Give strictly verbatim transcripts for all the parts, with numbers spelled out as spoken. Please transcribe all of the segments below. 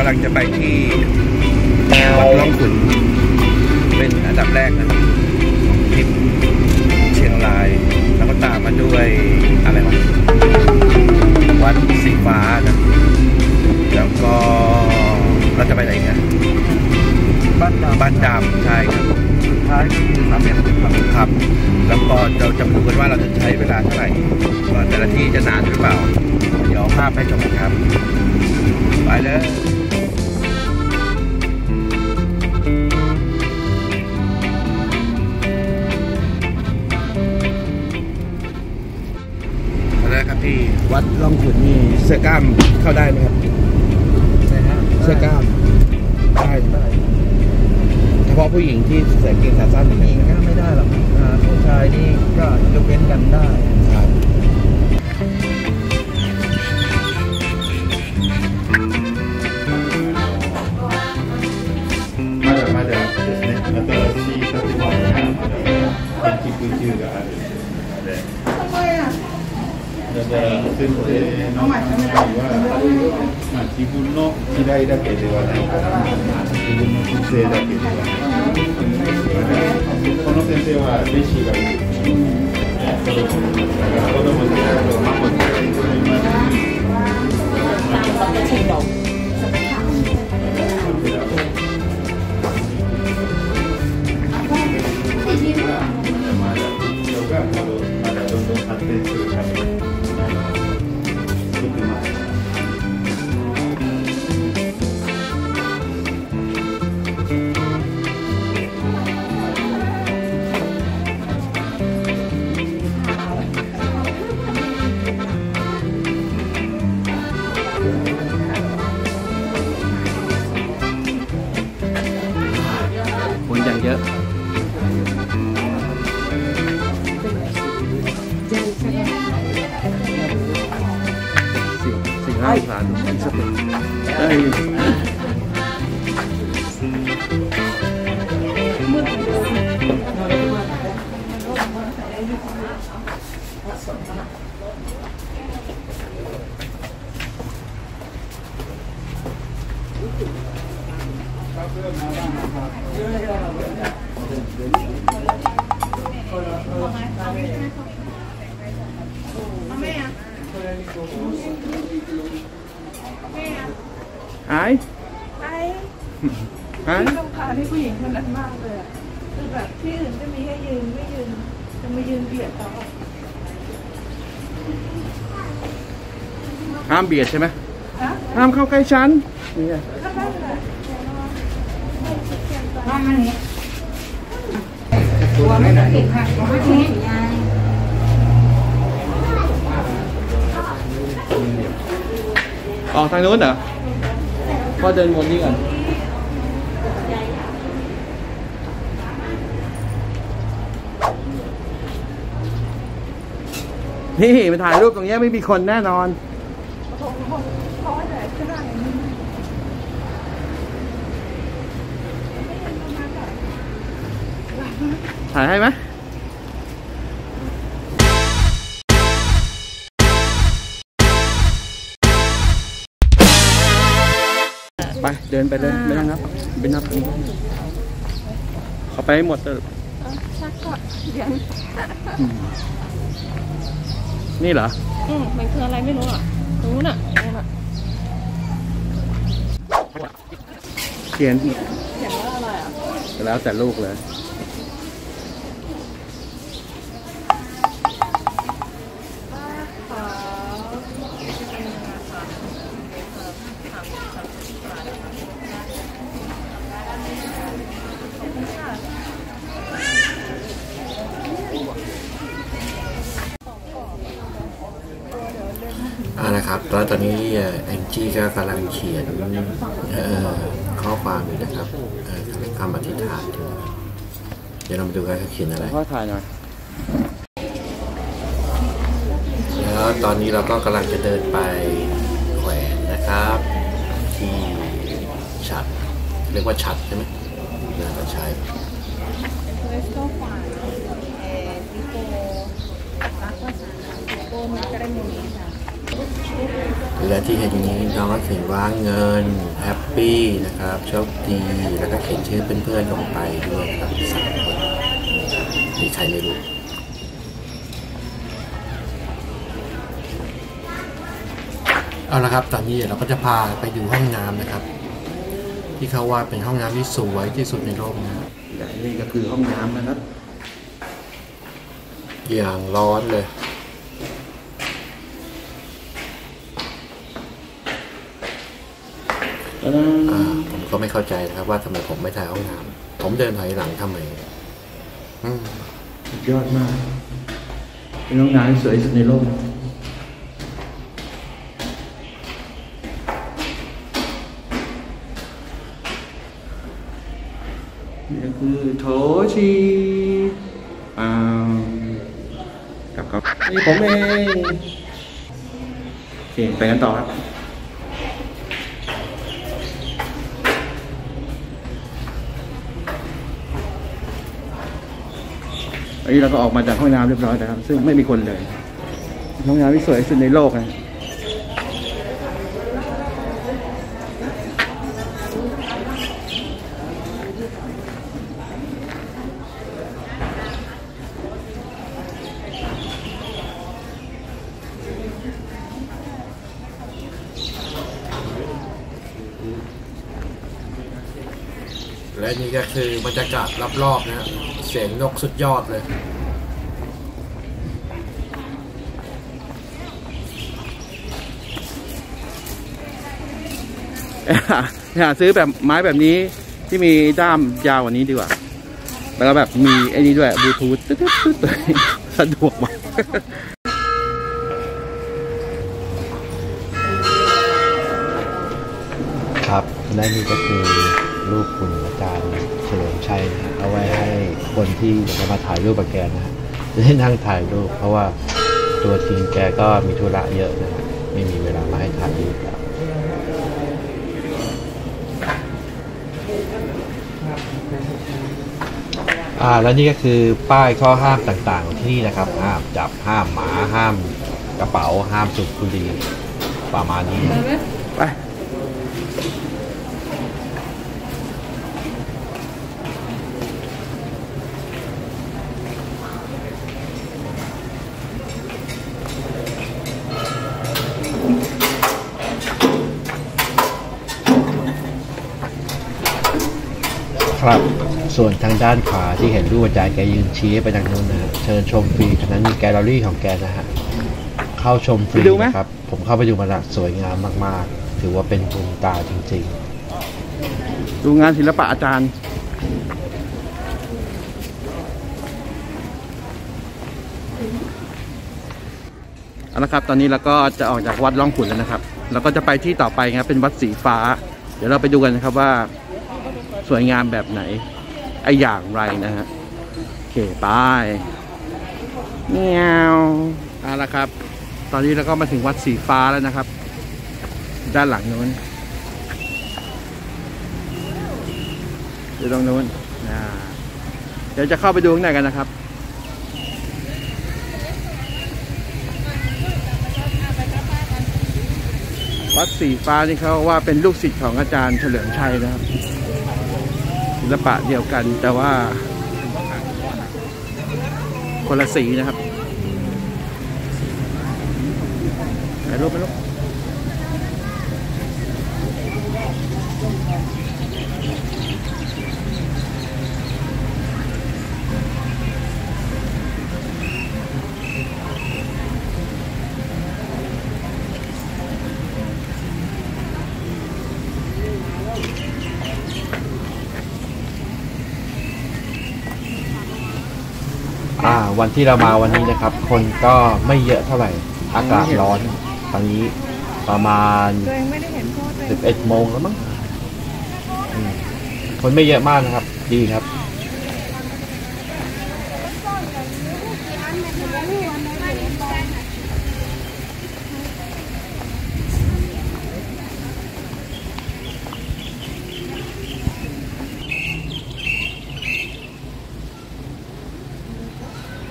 ำลังจะไปที่วัดร่องขุนเป็นอันดับแรกนะทริปเชียงรายแล้วก็ตามมาด้วยอะไรวะวัดสีฟ้านะแล้วก็เราจะไปไหนกันบ้านดำบ้านดำใช่ครับสุดท้ายคือสามเหลี่ยมครับแล้วก็เราจะมาดูกันว่าเราจะใช้เวลาเท่าไหร่ว่าแต่ละที่จะนานหรือเปล่าเดี๋ยวภาพให้ชมกันครับไปเลยแล้วครับที่วัดร่องขุนนี่เสื้อกล้ามเข้าได้ไหมครับเสื้อกล้ามได้เฉพาะผู้หญิงที่ใส่กางเกงขาสั้นผู้หญิงก็ไม่ได้หรอกผู้ชายนี่ก็ยกเว้นกันได้ครับまだまだですね。新しい建物が建築中があるので。だから先生の場合は、まあ自分の嫌いだけではないから、自分の個性だけではない。この先生は弟子がいる。子供子供たちと孫たちがいます。คนอย่างเยอะสิ่งห้าสารสติหายหายหายต้องพาที่ผู้หญิงคนนั้นมากเลยอ่ะคือแบบที่อื่นจะมีให้ยืนไม่ยืนจะมายืนเบียดเขาห้ามเบียดใช่ไหมห้ามเข้าใกล้ฉันนี่ไงบ้านนี้ตัวไม่ได้ติดค่ะตัวไม่ได้ออกทางนู้นเหรอก็เดินวนนี้ก่อนนี่มาถ่ายรูปตรงนี้ไม่มีคนแน่นอนถ่ายให้ไหมไปเดินไปเลยไม่ต้องนับไปนับเขาไปให้หมดเลยชักก่อนเดี๋ยวนี่เหรออืมมันคืออะไรไม่รู้อ่ะตรงนู้นอ่ะเขียนเขียนว่าอะไรอ่ะแล้วแต่ลูกเลยอ่านะครับตอนตอนนี้แองจี้ก็กำลังเขียนข้อความอยู่นะครับคำอธิษฐานเดี๋ยวเรามาดูกันเขาเขียนอะไรข้อถ่ายหน่อยแล้วตอนนี้เราก็กำลังจะเดินไปแขวนนะครับที่ฉัตรเรียกว่าฉัตรใช่ไหมเดินมาใช้และที่เห็นอย่างนี้น้องก็เขียนว่าเงินแฮปปี้นะครับโชคดีแล้วก็เขียนชื่อเพื่อนๆลงไปด้วยครับสามคนมีใครไม่รู้เอาละครับตอนนี้เราก็จะพาไปดูห้องน้ำนะครับที่เขาว่าเป็นห้องน้ำที่สวยที่สุดในโลกนะและนี่ก็คือห้องน้ำนะครับอย่างร้อนเลยผมก็ไม่เข้าใจนะครับว่าทำไมผมไม่ถ่ายห้องน้ำผมเดินถอยหลังทำไมสุดยอดมากเป็นห้องน้ำที่สวยที่สุดในโลกนี่คือโถชีอ่ากับเขานี่ผมเองโอเคไปกันต่อครับอันนี้เราก็ออกมาจากห้องน้ำเรียบร้อยแล้วครับซึ่งไม่มีคนเลยห้องน้ำที่สวยที่สุดในโลกนะและนี่ก็คือบรรยากาศรอบๆนะเสียงนกสุดยอดเลยหาซื้อแบบไม้แบบนี้ที่มีด้ามยาวกว่านี้ดีกว่าแล้วก็แบบมีไอ้นี้ด้วยบลูทูธตึ๊ดๆสะดวกมากครับและนี่ก็คือรูปคุณอาจารย์เฉลิมชัยนะเอาไว้ให้คนที่จะมาถ่ายรูปกับแกนะจะได้นั่งถ่ายรูปเพราะว่าตัวจริงแกก็มีธุระเยอะนะไม่มีเวลามาให้ถ่ายรูปแล้วอ่าแล้วนี่ก็คือป้ายข้อห้ามต่างๆที่นี่นะครับห้ามจับห้ามหมาห้ามกระเป๋าห้ามสูบบุหรี่ประมาณนี้ไปครับส่วนทางด้านขวาที่เห็นรูปอาจารย์แกยืนชี้ไปทางนู้นนะฮะเชิญชมฟรีฉะนั้นมีแกลเลอรี่ของแกนะฮะเข้าชมฟรีนะครับผมเข้าไปดูมาแล้วสวยงามมากๆถือว่าเป็นบุญตาจริงๆดูงานศิลปะอาจารย์เอาละครับตอนนี้เราก็จะออกจากวัดร่องขุ่นแล้วนะครับเราก็จะไปที่ต่อไปครับเป็นวัดสีฟ้าเดี๋ยวเราไปดูกันนะครับว่าสวยงามแบบไหนไออย่างไรนะฮะโอเคไปเงี้ยวเอาละครับตอนนี้เราก็มาถึงวัดสีฟ้าแล้วนะครับด้านหลังนู้นอยู่ตรงนู้นนะเดี๋ยวจะเข้าไปดูข้างในกันนะครับวัดสีฟ้านี่เขาว่าเป็นลูกศิษย์ของอาจารย์เฉลิมชัยนะครับศิลปะเดียวกันแต่ว่าคนละสีนะครับถ่ายรูปไหมลูกอ่าวันที่เรามาวันนี้นะครับคนก็ไม่เยอะเท่าไหร่อากาศร้อนตอนนี้ประมาณสิบเอ็ดโมงแล้วมั้งคนไม่เยอะมากนะครับดีครับ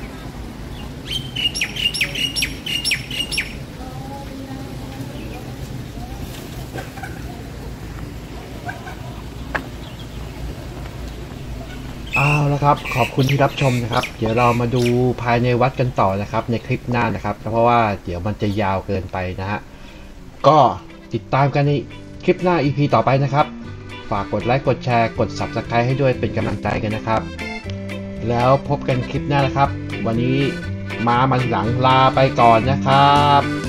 อนะครับขอบคุณที่รับชมนะครับเดี๋ยวเรามาดูภายในวัดกันต่อนะครับในคลิปหน้านะครับเพราะว่าเดี๋ยวมันจะยาวเกินไปนะฮะก็ติดตามกันในคลิปหน้า อี พี ต่อไปนะครับฝากกดไลค์กดแชร์กด ซับสไครบ์ ให้ด้วยเป็นกำลังใจกันนะครับแล้วพบกันคลิปหน้านะครับวันนี้มามันหลังลาไปก่อนนะครับ